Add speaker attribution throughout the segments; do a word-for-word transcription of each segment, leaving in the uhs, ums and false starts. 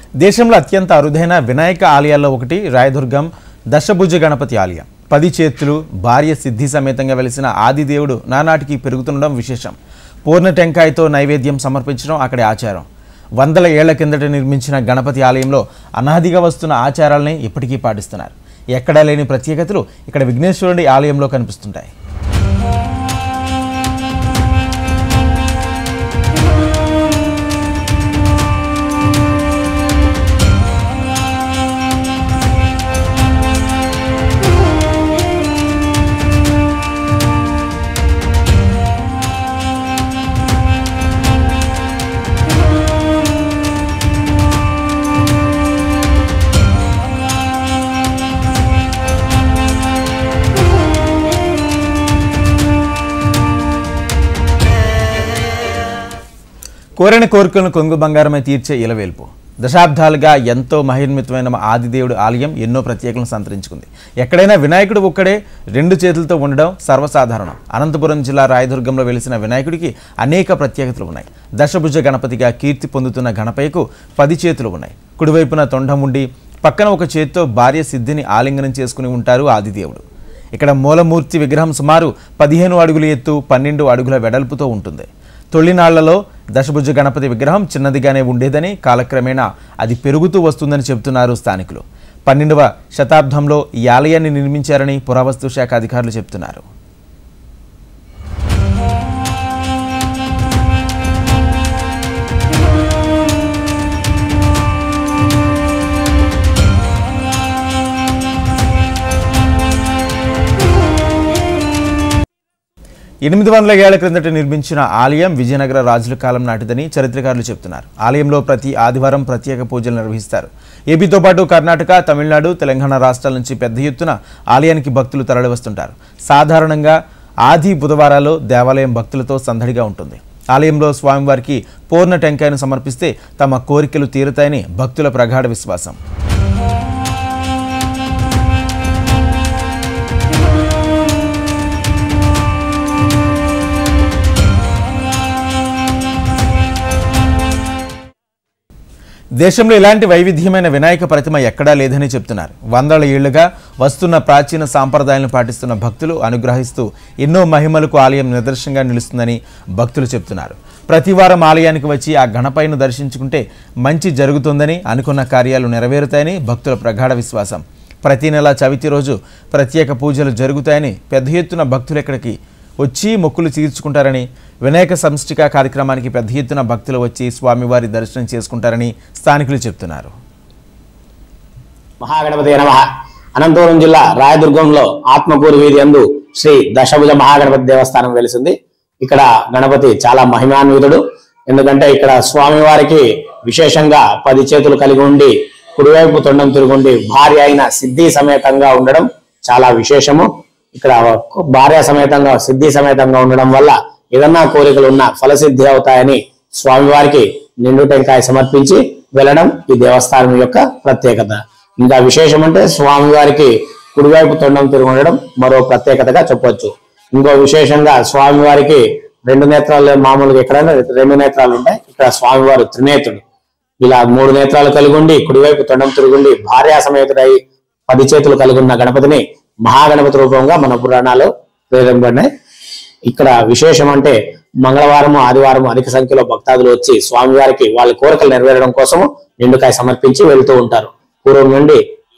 Speaker 1: దేశంలో అత్యంత అరుదైన వినాయక ఆలయాల్లో ఒకటి రాయదుర్గం దశభుజ గణపతి ఆలయం. పది చేతులు భార్య సిద్ధి సమేతంగా వెలిసిన ఆదిదేవుడు నానాటికి పెరుగుతుండడం విశేషం. పూర్ణ టెంకాయతో నైవేద్యం సమర్పించడం అక్కడి ఆచారం. వందల ఏళ్ల కిందట నిర్మించిన గణపతి ఆలయంలో అనాదిగా వస్తున్న ఆచారాలని ఇప్పటికీ పాటిస్తున్నారు. ఎక్కడా లేని ప్రత్యేకతలు ఇక్కడ విఘ్నేశ్వరుడి ఆలయంలో కనిపిస్తుంటాయి. కోరిన కోరికలను కొంగు బంగారమై తీర్చే ఇలవేల్పు. దశాబ్దాలుగా ఎంతో మహిర్మితమైన ఆదిదేవుడు ఆలయం ఎన్నో ప్రత్యేకలను సంతరించుకుంది. ఎక్కడైనా వినాయకుడు ఒక్కడే రెండు చేతులతో ఉండడం సర్వసాధారణం. అనంతపురం జిల్లా రాయదుర్గంలో వెలిసిన వినాయకుడికి అనేక ప్రత్యేకతలు ఉన్నాయి. దశభుజ గణపతిగా కీర్తి పొందుతున్న గణపయ్యకు పది చేతులు ఉన్నాయి. కుడివైపున తొండం ఉండి పక్కన ఒక చేతితో భార్య సిద్ధిని ఆలింగనం చేసుకుని ఉంటారు ఆదిదేవుడు. ఇక్కడ మూలమూర్తి విగ్రహం సుమారు పదిహేను అడుగుల ఎత్తు, పన్నెండు అడుగుల వెడల్పుతో ఉంటుంది. తొలినాళ్లలో దశభుజ గణపతి విగ్రహం చిన్నదిగానే ఉండేదని, కాలక్రమేణా అది పెరుగుతూ వస్తుందని చెబుతున్నారు స్థానికులు. పన్నెండవ శతాబ్దంలో ఈ ఆలయాన్ని నిర్మించారని పురావస్తు శాఖ అధికారులు చెబుతున్నారు. ఎనిమిది వందల ఏళ్ల క్రిందట నిర్మించిన ఆలయం విజయనగర రాజుల కాలం నాటిదని చరిత్రకారులు చెబుతున్నారు. ఆలయంలో ప్రతి ఆదివారం ప్రత్యేక పూజలు నిర్వహిస్తారు. ఏపీతో పాటు కర్ణాటక, తమిళనాడు, తెలంగాణ రాష్ట్రాల నుంచి పెద్ద ఎత్తున ఆలయానికి భక్తులు తరలివస్తుంటారు. సాధారణంగా ఆది బుధవారాల్లో దేవాలయం భక్తులతో సందడిగా ఉంటుంది. ఆలయంలో స్వామివారికి పూర్ణ టెంకాయను సమర్పిస్తే తమ కోరికలు తీరుతాయని భక్తుల ప్రగాఢ విశ్వాసం. దేశంలో ఇలాంటి వైవిధ్యమైన వినాయక ప్రతిమ ఎక్కడా లేదని చెప్తున్నారు. వందల ఏళ్లుగా వస్తున్న ప్రాచీన సాంప్రదాయాలను పాటిస్తున్న భక్తులు అనుగ్రహిస్తూ ఎన్నో మహిమలకు ఆలయం నిదర్శనంగా నిలుస్తుందని భక్తులు చెప్తున్నారు. ప్రతివారం ఆలయానికి వచ్చి ఆ గణపయ్యను దర్శించుకుంటే మంచి జరుగుతుందని, అనుకున్న కార్యాలు నెరవేరుతాయని భక్తుల ప్రగాఢ విశ్వాసం. ప్రతి నెల చవితి రోజు ప్రత్యేక పూజలు జరుగుతాయని, పెద్ద ఎత్తున భక్తులు ఇక్కడికి వచ్చి మొక్కులు తీర్చుకుంటారని, వినాయక సంష్టిక కార్యక్రమానికి పెద్ద ఎత్తున భక్తులు వచ్చి స్వామివారి దర్శనం చేసుకుంటారని స్థానికులు చెప్తున్నారు.
Speaker 2: మహాగణపతి నమః. అనంతపురం జిల్లా రాయదుర్గంలో ఆత్మకూరు వీధి యందు శ్రీ దశభుజ మహాగణపతి దేవస్థానం వెలిసింది. ఇక్కడ గణపతి చాలా మహిమాన్వితుడు. ఎందుకంటే ఇక్కడ స్వామివారికి విశేషంగా పది చేతులు కలిగి ఉండి కుడివైపు తొండం తిరుగుండి భార్య అయిన సిద్ధి సమేతంగా ఉండడం చాలా విశేషము. ఇక్కడ భార్య సమేతంగా సిద్ధి సమేతంగా ఉండడం వల్ల ఏదన్నా కోరికలు ఉన్నా ఫలసిద్ధి అవుతాయని స్వామివారికి నిండు టెంకాయ సమర్పించి వెళ్ళడం ఈ దేవస్థానం యొక్క ప్రత్యేకత. ఇంకా విశేషం అంటే స్వామివారికి కుడివైపు తొండం తిరిగి ఉండడం మరో ప్రత్యేకతగా చెప్పవచ్చు. ఇంకో విశేషంగా స్వామివారికి రెండు నేత్రాలు, మామూలుగా ఎక్కడైనా రెండు నేత్రాలు ఉంటాయి, ఇక్కడ స్వామివారు త్రినేత్రుడు. ఇలా మూడు నేత్రాలు కలిగి ఉండి కుడివైపు తొండం తిరుగుండి భార్యా సమేతుడై పది చేతులు కలిగి ఉన్న గణపతిని మహాగణపతి రూపంగా మన పురాణాలు పేర్కొన్నాయి. ఇక్కడ విశేషం అంటే మంగళవారం, ఆదివారం అధిక సంఖ్యలో భక్తాదులు వచ్చి స్వామివారికి వాళ్ళ కోరికలు నెరవేరడం కోసము నిండుకాయ సమర్పించి వెళ్తూ ఉంటారు. పూర్వం నుండి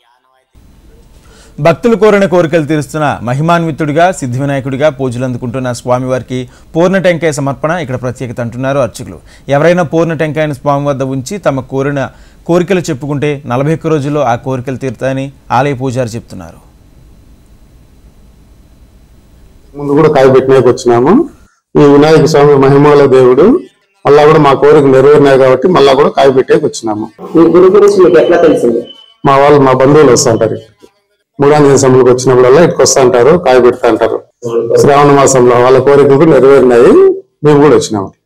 Speaker 1: భక్తులు కోరిన కోరికలు తీరుస్తున్న మహిమాన్వితుడిగా, సిద్ధి వినాయకుడిగా పూజలు అందుకుంటున్న స్వామివారికి పూర్ణ టెంకాయ సమర్పణ ఇక్కడ ప్రత్యేకత అంటున్నారు అర్చకులు. ఎవరైనా పూర్ణ టెంకాయను స్వామి వద్ద ఉంచి తమ కోరిన కోరికలు చెప్పుకుంటే నలభై ఒక్క రోజుల్లో ఆ కోరికలు తీరుతాయని ఆలయ పూజారి చెప్తున్నారు.
Speaker 3: ముందు కూడా కాయ పెట్టినాక వచ్చినాము. ఈ వినాయక స్వామి మహిమల దేవుడు, మళ్ళా కూడా మా కోరిక నెరవేరినాయి కాబట్టి మళ్ళా కూడా కాయ పెట్టేకి వచ్చినాము. మా వాళ్ళు, మా బంధువులు వస్తుంటారు. మూడాంజన సమయంలోకి వచ్చినప్పుడల్లా ఇటుకు వస్తా అంటారు, కాయ పెడతా అంటారు. శ్రావణ మాసంలో వాళ్ళ కోరికలు కూడా నెరవేరినాయి, మేము కూడా వచ్చినాము.